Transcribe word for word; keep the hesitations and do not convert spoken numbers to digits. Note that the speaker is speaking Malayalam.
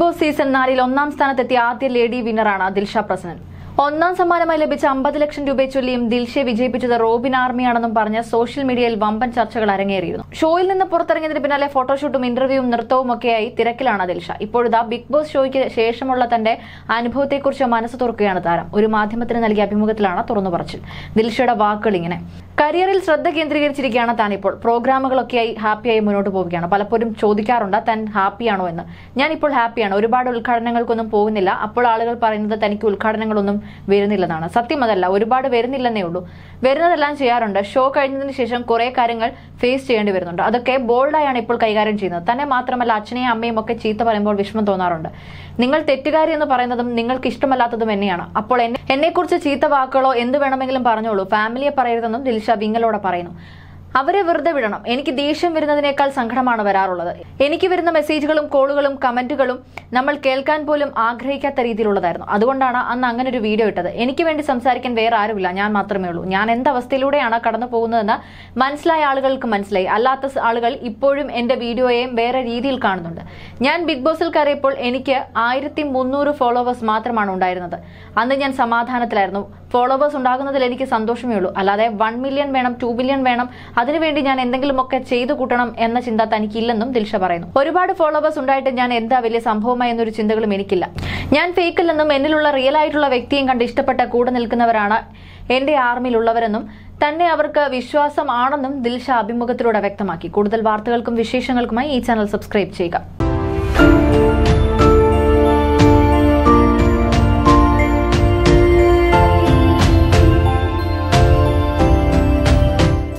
ബോസ് സീസൺ നാലിൽ ഒന്നാം സ്ഥാനത്തെത്തിയ ആദ്യ ലേഡി വിന്നറാണ് ദിൽഷ പ്രസന്നൻ. ഒന്നാം സമ്മാനമായി ലഭിച്ച അമ്പത് ലക്ഷം രൂപയെ ചൊല്ലിയും ദിൽഷയെ വിജയിപ്പിച്ചത് റോബിൻ ആർമിയാണെന്നും പറഞ്ഞ് സോഷ്യൽ മീഡിയയിൽ വമ്പൻ ചർച്ചകൾ അരങ്ങേറിയിരുന്നു. ഷോയിൽ നിന്ന് പുറത്തിറങ്ങിയതിന് പിന്നാലെ ഫോട്ടോഷൂട്ടും ഇന്റർവ്യൂവും നൃത്തവും ഒക്കെയായി തിരക്കിലാണ് ദിൽഷ. ഇപ്പോഴിതാ ബിഗ് ബോസ് ഷോയ്ക്ക് ശേഷമുള്ള തന്റെ അനുഭവത്തെക്കുറിച്ച് മനസ്സ് തുറക്കുകയാണ് താരം. ഒരു മാധ്യമത്തിന് നൽകിയ അഭിമുഖത്തിലാണ് തുറന്നു പറച്ചിൽ. ദിൽഷയുടെ വാക്കുകൾ ഇങ്ങനെ: കരിയറിൽ ശ്രദ്ധ കേന്ദ്രീകരിച്ചിരിക്കുകയാണ് താൻ ഇപ്പോൾ. പ്രോഗ്രാമുകളൊക്കെയായി ഹാപ്പിയായി മുന്നോട്ട് പോവുകയാണ്. പലപ്പോഴും ചോദിക്കാറുണ്ട് താൻ ഹാപ്പിയാണോ എന്ന്. ഞാൻ ഇപ്പോൾ ഹാപ്പിയാണ്. ഒരുപാട് ഉദ്ഘാടനങ്ങൾക്കൊന്നും പോകുന്നില്ല. അപ്പോൾ ആളുകൾ പറയുന്നത് തനിക്ക് ഉദ്ഘാടനങ്ങളൊന്നും വരുന്നില്ലെന്നാണ്. സത്യം അതല്ല, ഒരുപാട് വരുന്നില്ലെന്നേ ഉള്ളൂ. വരുന്നതെല്ലാം ചെയ്യാറുണ്ട്. ഷോ കഴിഞ്ഞതിന് ശേഷം കുറെ കാര്യങ്ങൾ ഫേസ് ചെയ്യേണ്ടി വരുന്നുണ്ട്. അതൊക്കെ ബോൾഡായാണ് ഇപ്പോൾ കൈകാര്യം ചെയ്യുന്നത്. തന്നെ മാത്രമല്ല അച്ഛനെയും അമ്മയും ഒക്കെ ചീത്ത പറയുമ്പോൾ വിഷമം തോന്നാറുണ്ട്. നിങ്ങൾ തെറ്റുകാരി എന്ന് പറയുന്നതും നിങ്ങൾക്ക് ഇഷ്ടമല്ലാത്തതും എന്നെയാണ്. അപ്പോൾ എന്നെ എന്നെക്കുറിച്ച് ചീത്ത വാക്കുകളോ എന്ത് വേണമെങ്കിലും പറഞ്ഞോളൂ, ഫാമിലിയെ പറയരുതെന്നും ദിൽഷ വിങ്ങലോടെ പറയുന്നു. അവരെ വെറുതെ വിടണം. എനിക്ക് ദേഷ്യം വരുന്നതിനേക്കാൾ സങ്കടമാണ് വരാറുള്ളത്. എനിക്ക് വരുന്ന മെസ്സേജുകളും കോളുകളും കമന്റുകളും നമ്മൾ കേൾക്കാൻ പോലും ആഗ്രഹിക്കാത്ത രീതിയിലുള്ളതായിരുന്നു. അതുകൊണ്ടാണ് അന്ന് അങ്ങനെ ഒരു വീഡിയോ ഇട്ടത്. എനിക്ക് വേണ്ടി സംസാരിക്കാൻ വേറെ ആരുമില്ല, ഞാൻ മാത്രമേ ഉള്ളൂ. ഞാൻ എന്തവസ്ഥയിലൂടെയാണ് കടന്നു പോകുന്നതെന്ന് മനസ്സിലായ ആളുകൾക്ക് മനസ്സിലായി. അല്ലാത്ത ആളുകൾ ഇപ്പോഴും എന്റെ വീഡിയോയെയും വേറെ രീതിയിൽ കാണുന്നുണ്ട്. ഞാൻ ബിഗ് ബോസിൽ കയറിയപ്പോൾ എനിക്ക് ആയിരത്തി മുന്നൂറ് ഫോളോവേഴ്സ് മാത്രമാണ് ഉണ്ടായിരുന്നത്. അന്ന് ഞാൻ സമാധാനത്തിലായിരുന്നു. ഫോളോവേഴ്സ് ഉണ്ടാകുന്നതിൽ എനിക്ക് സന്തോഷമേ ഉള്ളൂ. അല്ലാതെ വൺ മില്യൺ വേണം, ടു ബില്യൺ വേണം, അതിനുവേണ്ടി ഞാൻ എന്തെങ്കിലുമൊക്കെ ചെയ്തു കൂട്ടണം എന്ന ചിന്ത തനിക്കില്ലെന്നും ദിൽഷ പറയുന്നു. ഒരുപാട് ഫോളോവേഴ്സ് ഉണ്ടായിട്ട് ഞാൻ എന്താ വലിയ സംഭവമായി എന്നൊരു ചിന്തകളും എനിക്കില്ല. ഞാൻ ഫേക്കില്ലെന്നും എന്നിലുള്ള റിയൽ ആയിട്ടുള്ള വ്യക്തിയും കണ്ട് ഇഷ്ടപ്പെട്ട കൂടെ നിൽക്കുന്നവരാണ് എന്റെ ആർമിയിലുള്ളവരെന്നും തന്നെ അവർക്ക് വിശ്വാസം ആണെന്നും ദിൽഷ അഭിമുഖത്തിലൂടെ വ്യക്തമാക്കി. കൂടുതൽ വാർത്തകൾക്കും വിശേഷങ്ങൾക്കുമായി ഈ ചാനൽ സബ്സ്ക്രൈബ് ചെയ്യുക.